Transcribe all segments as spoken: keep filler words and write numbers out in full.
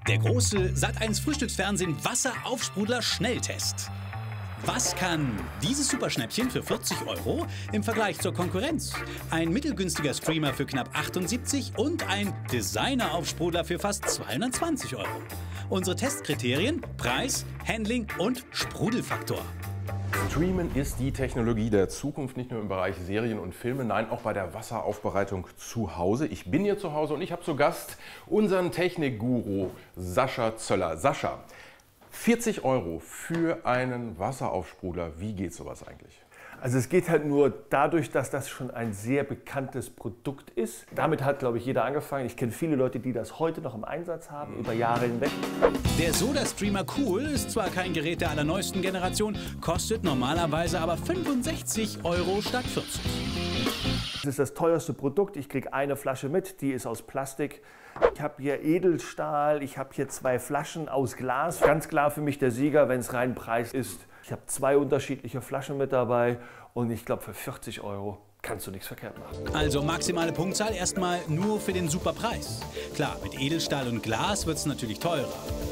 Der große Sat eins Frühstücksfernsehen Wasseraufsprudler Schnelltest. Was kann dieses Superschnäppchen für vierzig Euro im Vergleich zur Konkurrenz? Ein mittelgünstiger Streamer für knapp achtundsiebzig und ein Designer-Aufsprudler für fast zweihundertzwanzig Euro. Unsere Testkriterien: Preis, Handling und Sprudelfaktor. Streamen ist die Technologie der Zukunft, nicht nur im Bereich Serien und Filme, nein, auch bei der Wasseraufbereitung zu Hause. Ich bin hier zu Hause und ich habe zu Gast unseren Technikguru Sascha Zöller. Sascha, vierzig Euro für einen Wasseraufsprudler, wie geht sowas eigentlich? Also es geht halt nur dadurch, dass das schon ein sehr bekanntes Produkt ist. Damit hat, glaube ich, jeder angefangen. Ich kenne viele Leute, die das heute noch im Einsatz haben, über Jahre hinweg. Der SodaStreamer Cool ist zwar kein Gerät der allerneuesten Generation, kostet normalerweise aber fünfundsechzig Euro statt vierzig. Das ist das teuerste Produkt. Ich kriege eine Flasche mit, die ist aus Plastik. Ich habe hier Edelstahl, ich habe hier zwei Flaschen aus Glas. Ganz klar für mich der Sieger, wenn es rein Preis ist. Ich habe zwei unterschiedliche Flaschen mit dabei und ich glaube, für vierzig Euro kannst du nichts verkehrt machen. Also maximale Punktzahl erstmal nur für den Superpreis. Klar, mit Edelstahl und Glas wird es natürlich teurer.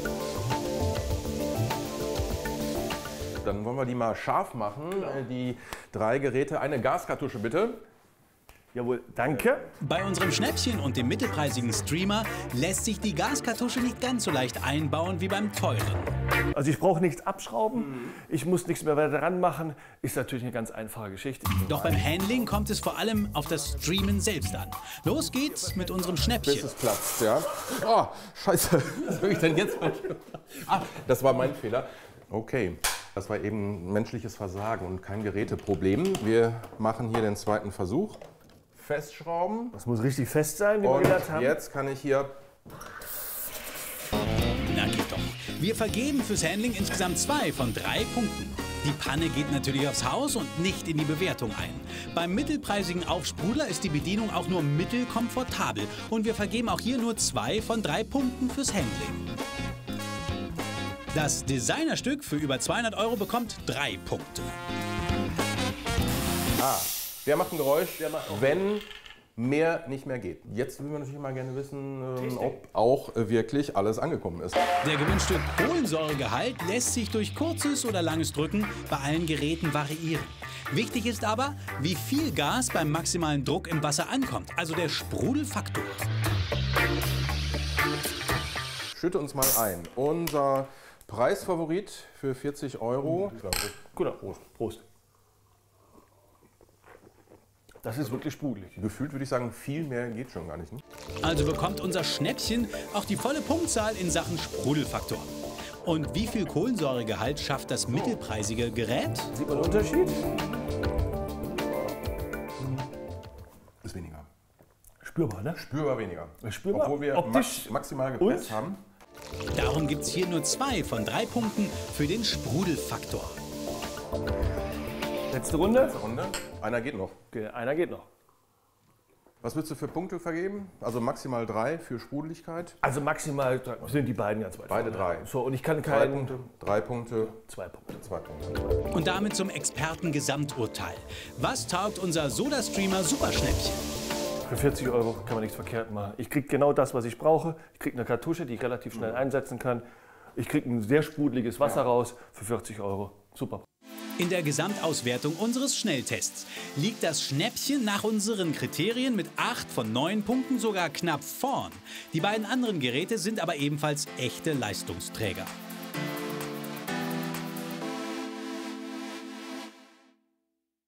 Dann wollen wir die mal scharf machen, die drei Geräte. Eine Gaskartusche bitte. Jawohl, danke. Bei unserem Schnäppchen und dem mittelpreisigen Streamer lässt sich die Gaskartusche nicht ganz so leicht einbauen wie beim teuren. Also ich brauche nichts abschrauben, ich muss nichts mehr weiter dran machen. Ist natürlich eine ganz einfache Geschichte. Doch beim Handling kommt es vor allem auf das Streamen selbst an. Los geht's mit unserem Schnäppchen. Bis es platzt, ja. Oh, scheiße. Was soll ich denn jetzt mal? Ah, das war mein Fehler. Okay, das war eben menschliches Versagen und kein Geräteproblem. Wir machen hier den zweiten Versuch. Festschrauben. Das muss richtig fest sein, wie wir Und gedacht haben. Jetzt kann ich hier. Na geht doch. Wir vergeben fürs Handling insgesamt zwei von drei Punkten. Die Panne geht natürlich aufs Haus und nicht in die Bewertung ein. Beim mittelpreisigen Aufsprudler ist die Bedienung auch nur mittelkomfortabel. Und wir vergeben auch hier nur zwei von drei Punkten fürs Handling. Das Designerstück für über zweihundert Euro bekommt drei Punkte. Ah. Der macht ein Geräusch, wenn mehr nicht mehr geht. Jetzt will man natürlich mal gerne wissen, ähm, ob auch äh, wirklich alles angekommen ist. Der gewünschte Kohlensäuregehalt lässt sich durch kurzes oder langes Drücken bei allen Geräten variieren. Wichtig ist aber, wie viel Gas beim maximalen Druck im Wasser ankommt, also der Sprudelfaktor. Schütte uns mal ein. Unser Preisfavorit für vierzig Euro. Guter Prost. Prost. Das ist wirklich sprudelig. Gefühlt würde ich sagen, viel mehr geht schon gar nicht. Ne? Also bekommt unser Schnäppchen auch die volle Punktzahl in Sachen Sprudelfaktor. Und wie viel Kohlensäuregehalt schafft das mittelpreisige Gerät? Sieht man den Unterschied? Ist weniger. Spürbar, ne? Spürbar weniger. Spürbar. Obwohl wir optisch max maximal gepresst und? haben. Darum gibt es hier nur zwei von drei Punkten für den Sprudelfaktor. Letzte Runde. Letzte Runde. Einer geht noch. Okay, einer geht noch. Was würdest du für Punkte vergeben? Also maximal drei für Sprudeligkeit. Also maximal sind die beiden ganz weit Beide vorne. drei. So, und ich kann Drei keinen... Punkte. Drei Punkte. Zwei Punkte. Zwei Punkte. Und damit zum Experten-Gesamturteil. Was taugt unser SodaStreamer Superschnäppchen? Für vierzig Euro kann man nichts verkehrt machen. Ich kriege genau das, was ich brauche. Ich kriege eine Kartusche, die ich relativ schnell einsetzen kann. Ich kriege ein sehr sprudeliges Wasser raus für vierzig Euro. Super. In der Gesamtauswertung unseres Schnelltests liegt das Schnäppchen nach unseren Kriterien mit acht von neun Punkten sogar knapp vorn. Die beiden anderen Geräte sind aber ebenfalls echte Leistungsträger.